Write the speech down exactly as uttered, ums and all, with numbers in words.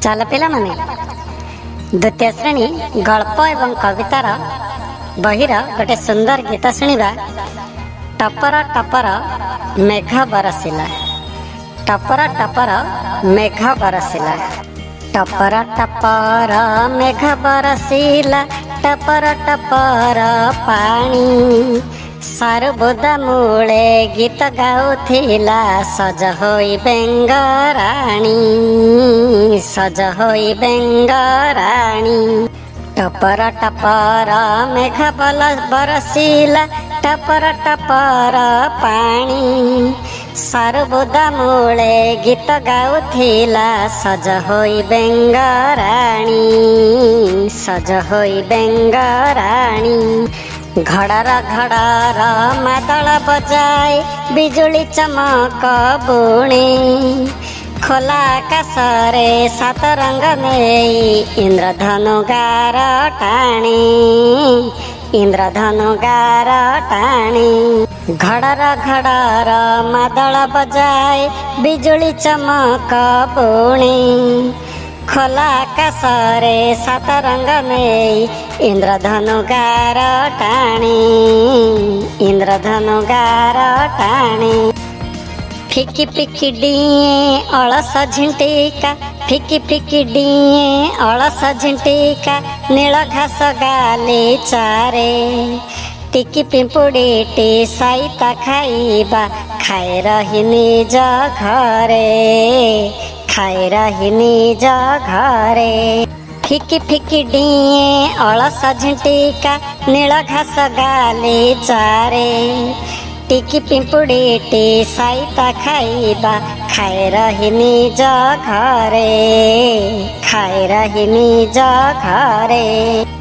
चल पिला माने द्वितीय श्रेणी गल्प एवं कवितार बहिर गोटे सुंदर गीत शुणा। टपर टपर मेघ बरसिला, टपर टपर मेघ बरसिला, टपर टपर मेघ बरसिला, टपर टपर पानी सारुबुदा मूले गीत गाउथिला, सज होई बेंगराणी, सज होई बेंगराणी। टपर टपर मेघ बल बरसिला, टपर टपर पानी सारुबुदा मूले गीत गाउथिला, सज होई बेंगराणी, सज होई बेंगराणी। घड़र घड़र मादल बजाए बिजुली चमक बुणे, खोला आकाश रे सात रंग नेई इंद्रधनु गार टाणे, इंद्रधनु गार टाणे। घड़र घड़र मादल बजाए बिजुली चमक बुणे, खोला आकाश रे सात रंग नेई इंद्रधनु गार टाणे, इंद्रधनु गार टाणे। फिकी फिकी डिए अलस झिंटिका, फिकी फिकी डिए अलस झिंटिका, नील घास गाली चारे टिकी पिंपुड़ीटी साइता खाइबा, खाए रही निज घरे, खाए रही निज घरे। फिकी फिकी डिए अलस झिंटिका, नील घास गाली चारे टिकी पिंपुड़ीटी साइता खाइबा, खाए रही निज घरे, खाए रही निज घरे।